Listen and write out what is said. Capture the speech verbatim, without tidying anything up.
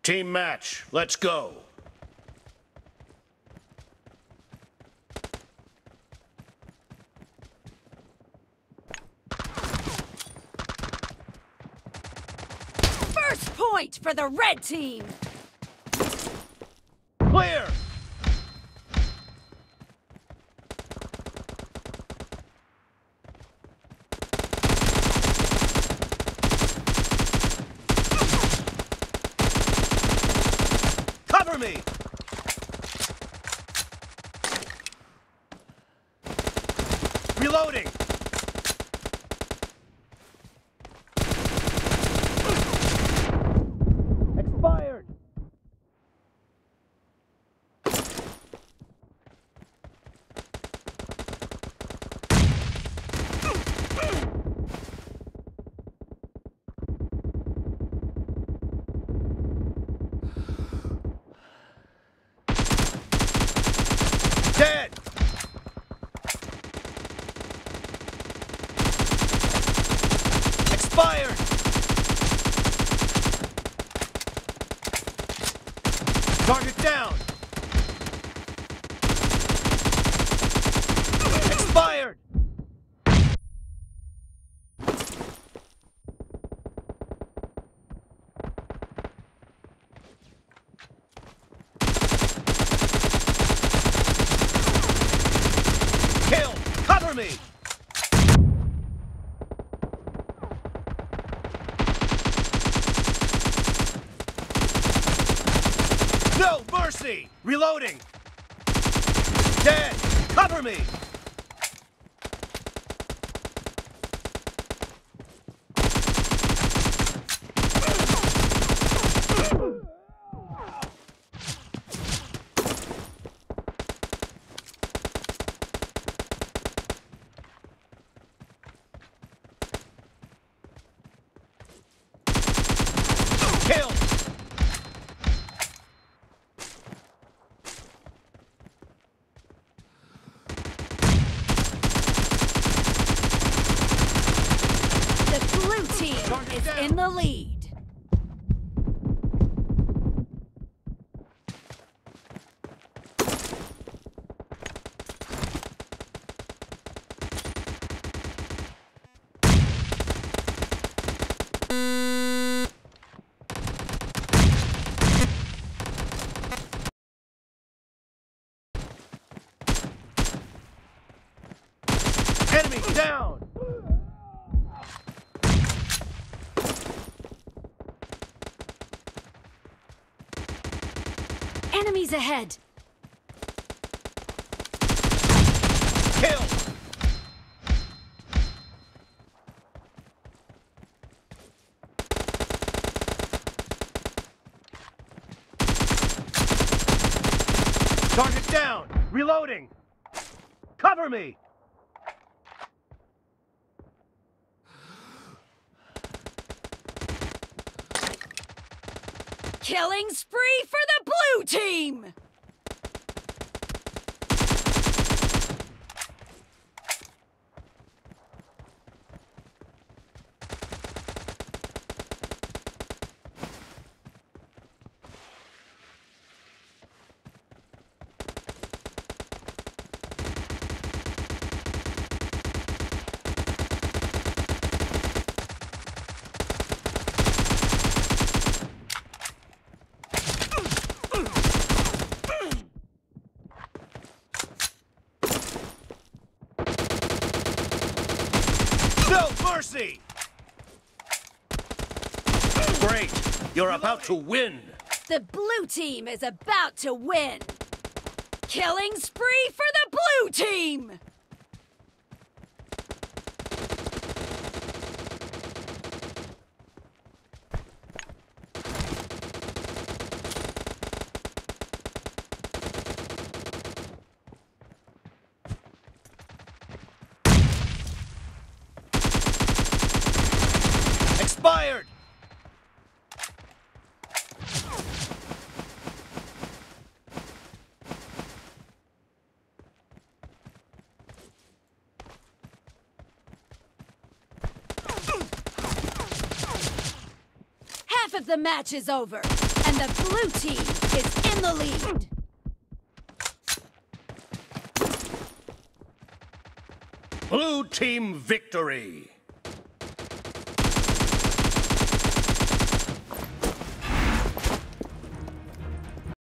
Team match, let's go. First point for the red team. Clear! Cover me! Reloading! Expired! Dead! Expired! Target down! Expired! Kill! Cover me! No mercy! Reloading! Dead! Cover me! Kill! The blue team Target is down. in the lead. Enemy down! Enemies ahead. Kill! Target down! Reloading! Cover me! Killing spree for the blue team. No mercy! Great! You're about to win! The blue team is about to win. Killing spree for the blue team. Expired! Half of the match is over. And the blue team is in the lead. Blue team victory!